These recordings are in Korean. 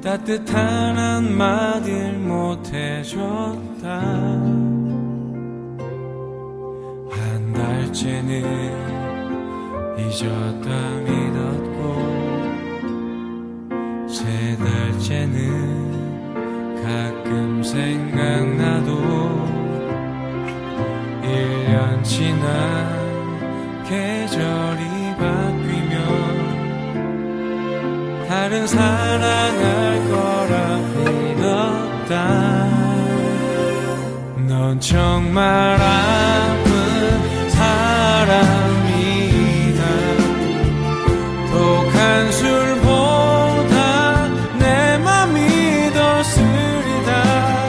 따뜻한 한마디를 못해줬다. 한 달째는 잊었다 믿었고, 세 달째는 가끔 생각나도, 1년 지나 계절이 바뀌면 다른 사랑할 거라 믿었다. 넌 정말 아픈 사람이다. 독한 술보다 내 맘이 더 쓰리다.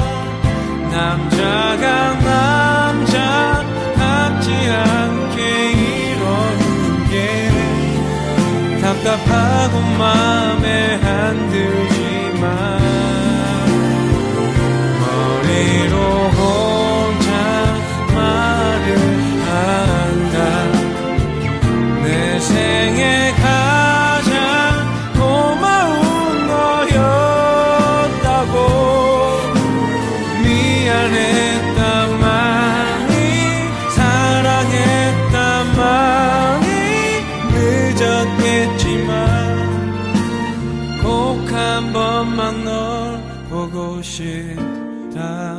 남자가 남자답지 않게 이러는 게 답답하고 맘에 안 들지만, 머리로 혼자 말을 한다. 내 생에 가장 고마운 너였다고. 미안했단 말이, 사랑했단 말이 늦었겠지만 꼭 한 번만 널 보고 싶다.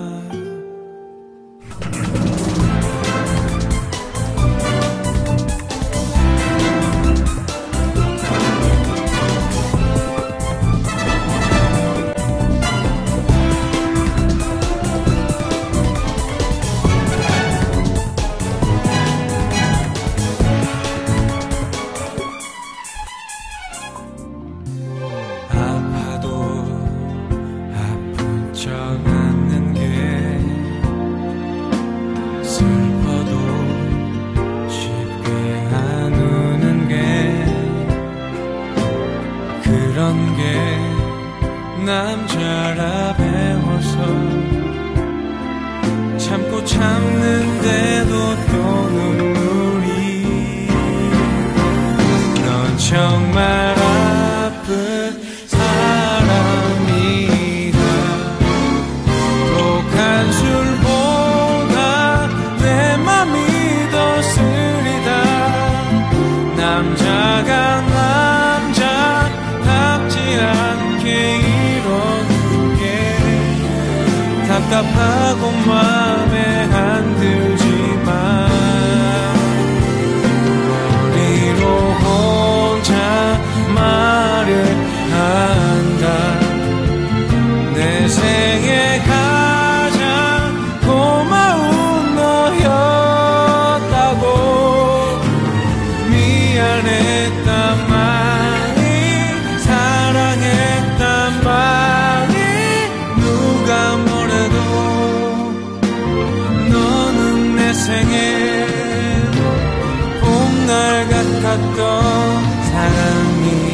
남자라 배워서 참고 참는데도 또 눈물이. 넌 정말 아픈 사람이다. 독한 술보다 내 맘이 더 쓰리다. 남자가 남자답지 않게 답답하고 맘에 안 들지만, 머리로 혼자 말을 한다. 내 생에 가장 고마운 너였다고. 미안했단 말이, 사랑했단 말이 누가 뭐래도 너는 내 생에 봄날 같았던 사랑이.